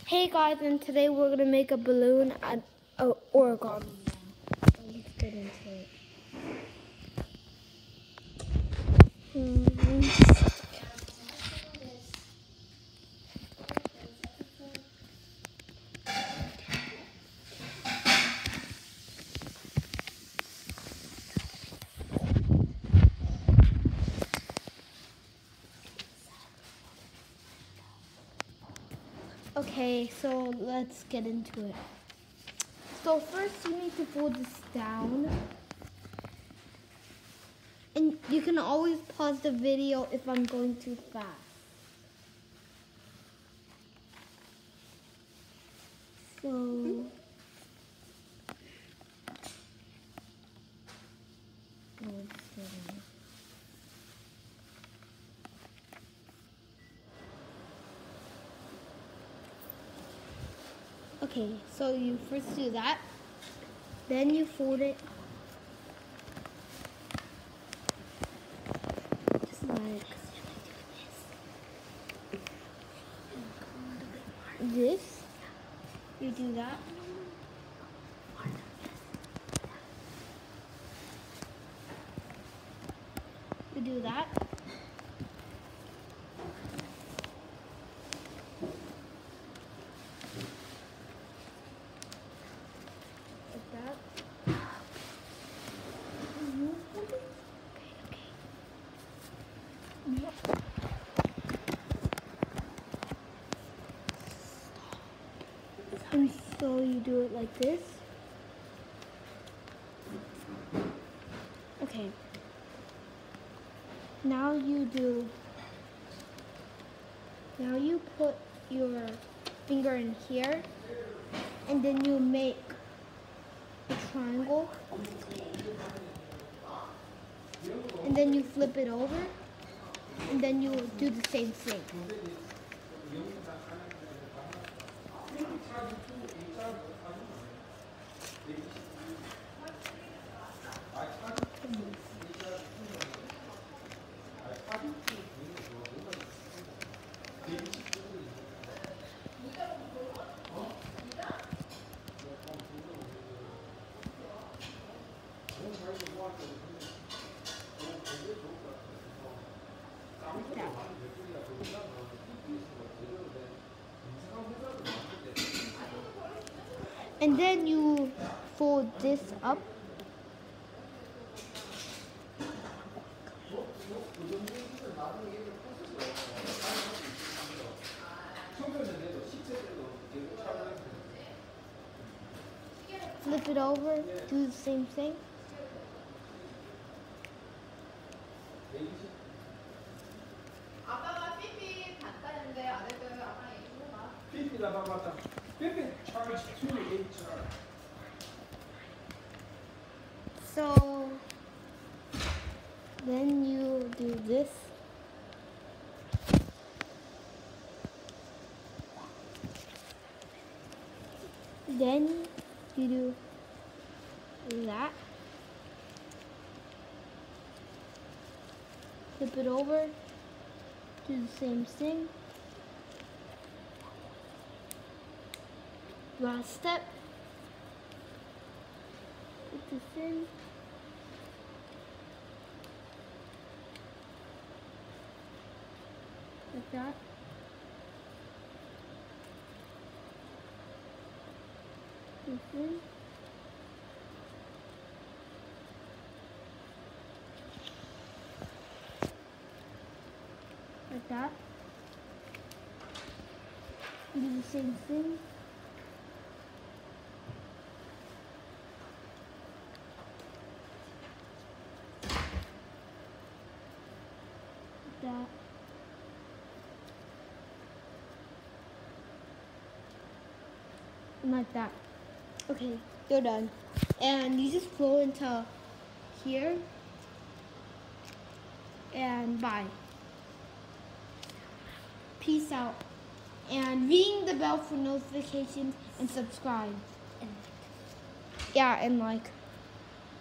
Hey guys, and today we're gonna make a balloon and origami. Let's get into it. Okay, so let's get into it. So first you need to fold this down. And you can always pause the video if I'm going too fast. So okay, so you first do that, then you fold it just like this. You do that. You do that. Like that. And so you do it like this. Okay. Now you put your finger in here, and then you make a triangle, and then you flip it over, and then you do the same thing. Like that. And then you fold this up. Flip it over, do the same thing. 아빠가 삐삐 봤다는데 안 해줘요. 아빠랑 얘기해봐. 삐삐 나봐봤다. 삐삐 charge 2 HR. So then you do this. Then you do that. Flip it over. Do the same thing. Last step. Put this in. Like that. This in. Like that. Do the same thing. Like that. And like that. Okay, you're done. And you just flow into here. And bye. Peace out. And ring the bell for notifications and subscribe. Yeah, and like.